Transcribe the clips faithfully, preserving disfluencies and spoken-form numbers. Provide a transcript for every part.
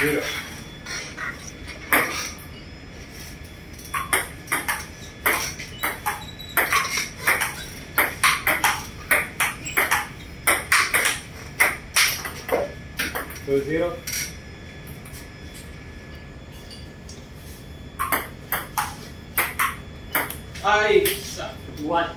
Zero. Two zero. Ay, one.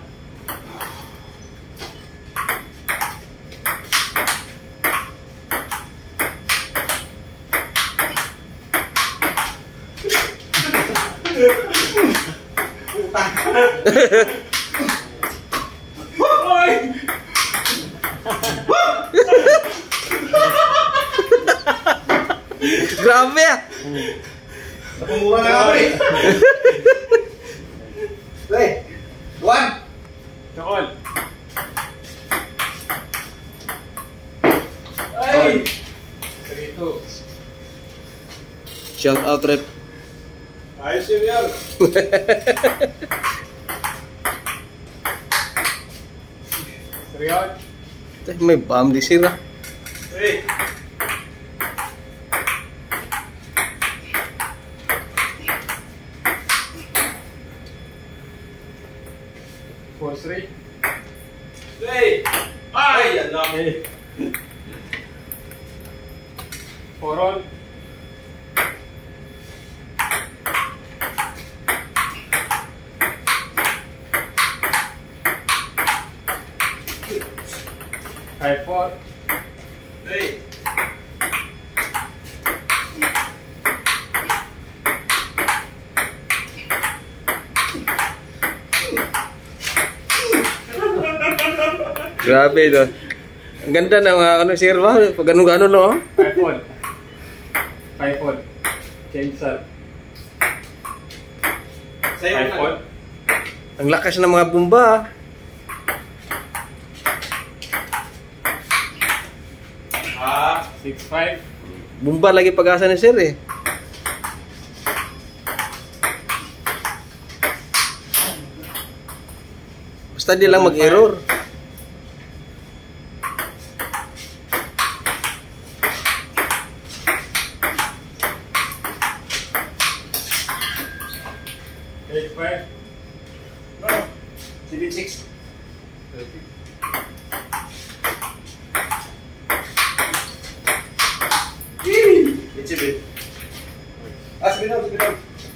Grabe ah. Napamura na ako eh. Play. One. Tukol. Ay. Three two. Shout out rep. Ayos yun yan. Three out. May bam di sira. Three. Four three. Three. Ay, yan lang. Okay. Four all. Five four. Three. Grabe no. Ang ganda ng mga ano sirwa. Pag ganun-gano no. Five four. Five four. Change sir. Sa'yo Five na. four. Ang lakas ng mga bumba. Ah. Six five. Bumba lagi pag-asa ni sir eh. Basta di lang mag-error. Eight five. No. Seven six. It's a bit. Ah, sige daw, sige daw.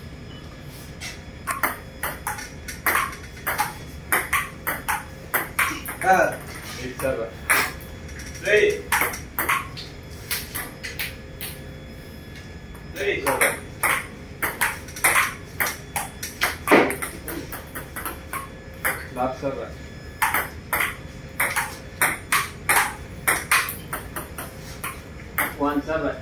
Ah. Eight seven. Three. Three. Last seven. One seven.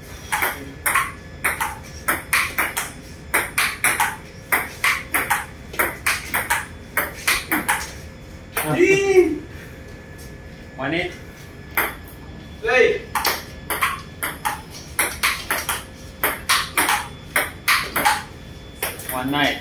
One eight. Three. One nine.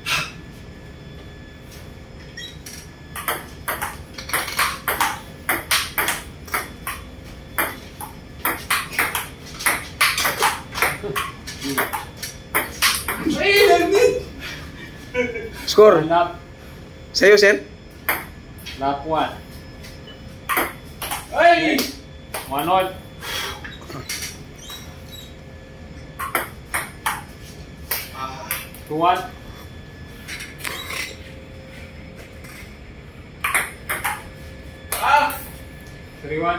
Score. One lap. Sa'yo sir. Lap one. Ay! One all. Two one. Ah! Three one.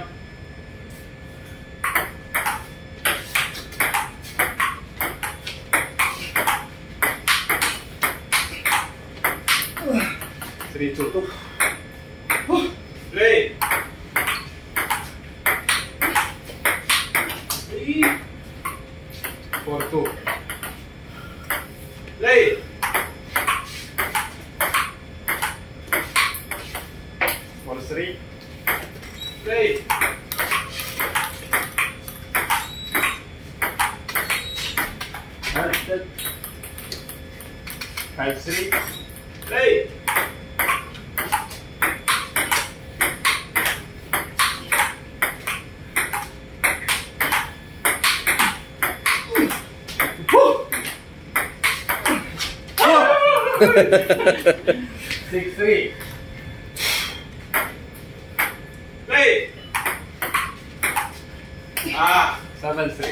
Three two. Three. Three. Four two. Three. Four three. Three. Five three. Three. Six three. Play! Ah! Seven six.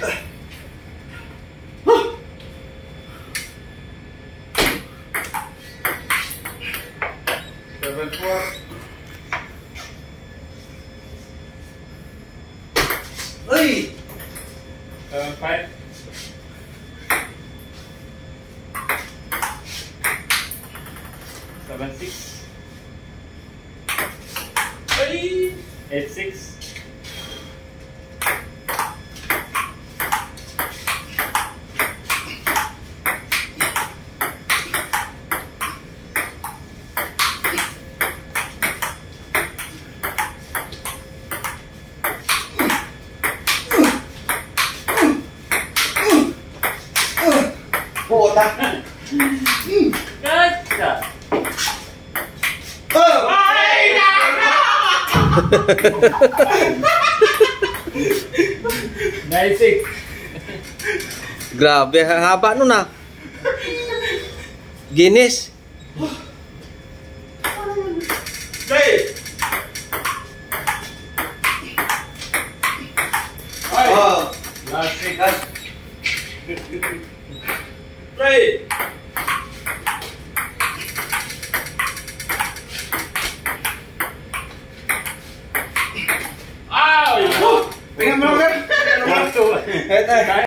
Seven four. Ay! Seven five. Seven six. Ay! Eight six. Puta! Gotcha! Oh! Ay! Nine six. Grabe, haba nun ah. Guinness. Play! Ay! Oh! Last six. Play! Ow! Tingnan mo, sir! Last two. Eto.